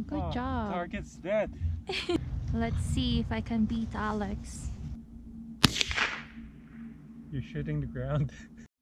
good job. Target's dead. Let's see if I can beat Alex. You're shooting the ground.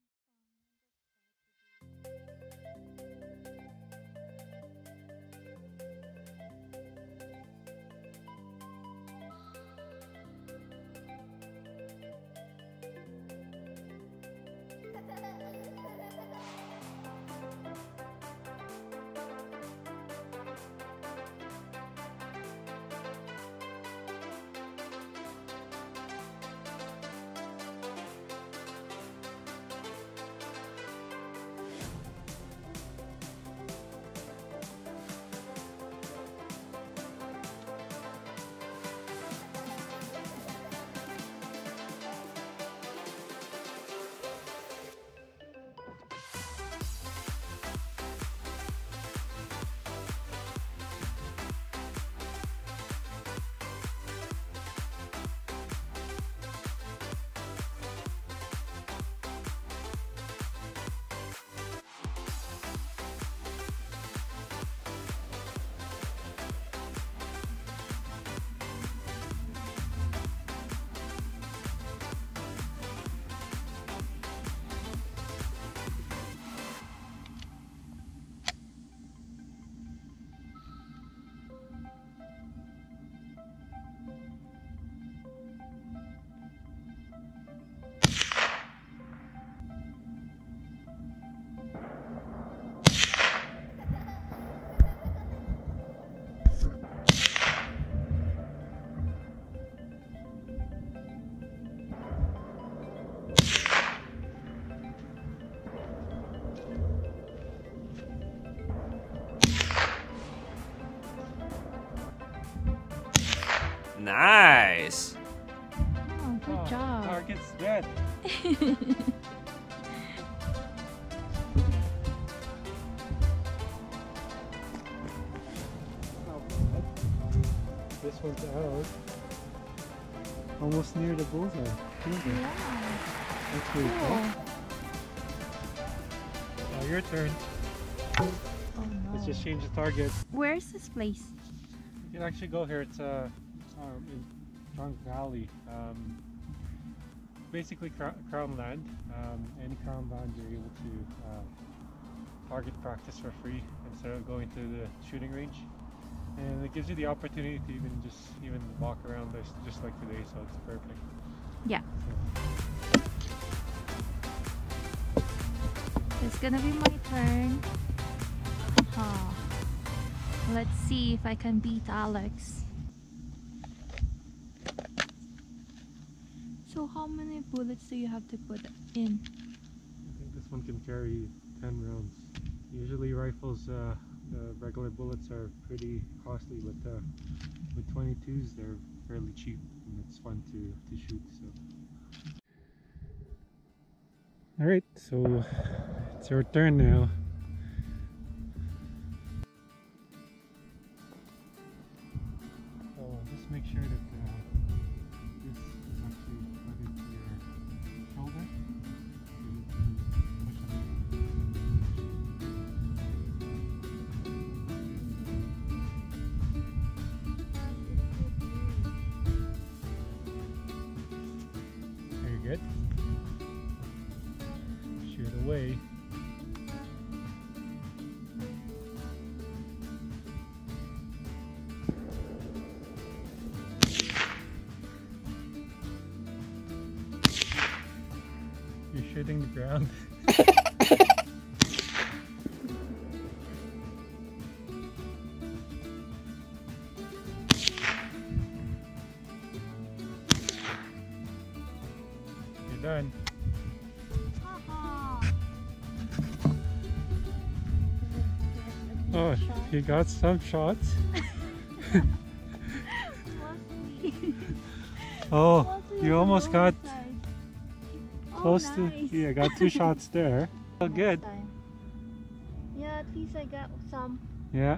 Nice! Oh, good job. Target's dead. This one's out. Almost near the bullseye. Yeah. That's really cool. Now your turn. Oh no. Let's just change the target. Where's this place? You can actually go here. It's in Trunk Valley. Basically crown land. Any crown land you're able to target practice for free instead of going to the shooting range. And it gives you the opportunity to even walk around this just like today, so it's perfect. Yeah. It's gonna be my turn. Let's see if I can beat Alex. So how many bullets do you have to put in? I think this one can carry 10 rounds. Usually rifles, the regular bullets are pretty costly, but with 22s they're fairly cheap and it's fun to shoot. So. Alright, so it's your turn now. So just make sure that this is actually put into your shoulder. Very good. Shoot away. You're shooting the ground. You're done. Oh, you got some shots. Oh, you almost got close to. Yeah, got 2 shots there. Oh, good. Yeah, at least I got some. Yeah.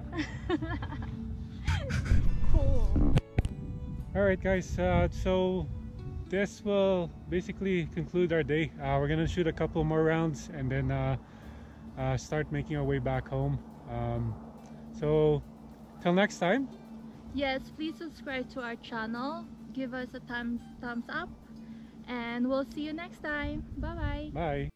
Cool. All right, guys. So this will basically conclude our day. We're gonna shoot a couple more rounds and then start making our way back home. So Till next time. Yes, please subscribe to our channel. Give us a thumbs up. And we'll see you next time. Bye-bye. Bye.